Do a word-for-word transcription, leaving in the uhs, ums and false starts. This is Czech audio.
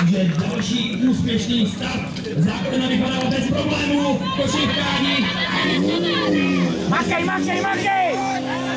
Takže další úspěšný start. Základna vypadala bez problémů. Košívkání. Makej, makej, makej!